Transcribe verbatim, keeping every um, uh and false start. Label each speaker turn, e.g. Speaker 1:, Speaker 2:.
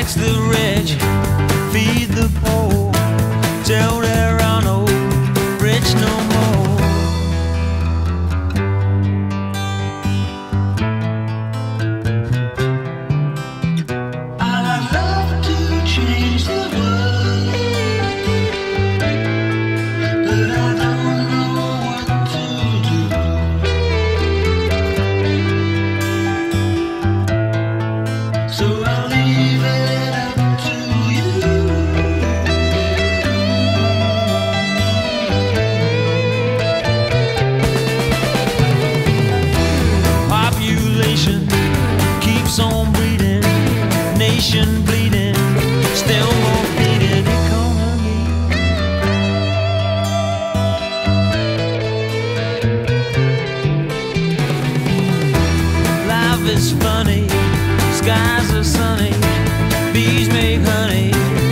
Speaker 1: Tax the rich, feed the poor, till there are no rich no more. I'd love to change the world, but I don't know what to do. So I'll leave it up to you. Population keeps on breeding, nation bleeding, still more bleeding economy. Life is funny, skies are sunny, bees make honey,